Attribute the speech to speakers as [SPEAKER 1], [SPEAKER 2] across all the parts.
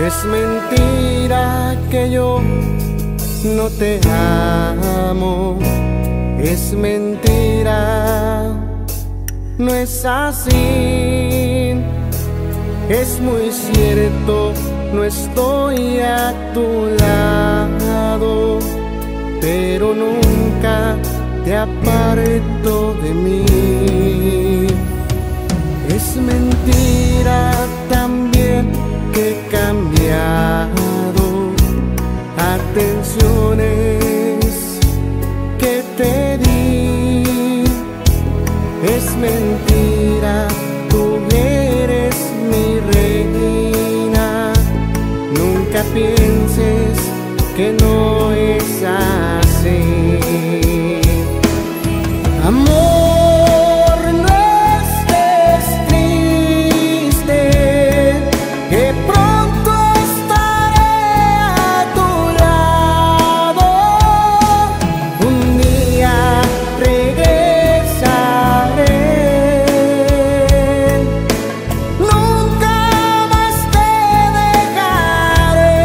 [SPEAKER 1] Es mentira que yo no te amo, es mentira, no es así. Es muy cierto, no estoy a tu lado, pero nunca te aparto de mí. Es mentira también que he cambiado atenciones que te di. Es mentira, tú eres mi reina. Nunca pienses que no es así. Amor, no estés triste, que pronto estaré a tu lado. Un día regresaré, nunca más te dejaré.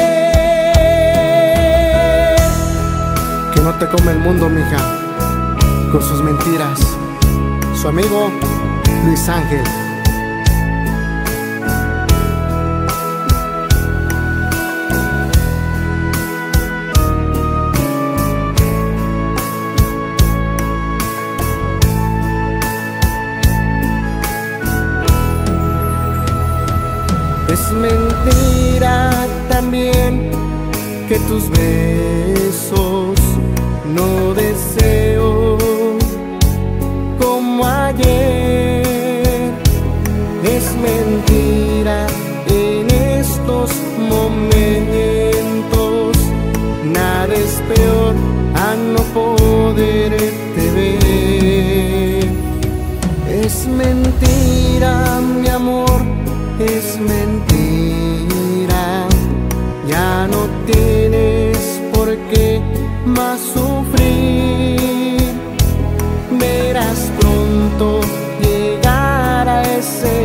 [SPEAKER 1] Que no te come el mundo, mija, con sus mentiras. Su amigo Luis Ángel. Es mentira también que tus besos no deseo como ayer. Es mentira, en estos momentos nada es peor a no poderte ver. Es mentira, mi amor, es mentira. Ya no tienes por qué más sufrir. Verás pronto llegar a ese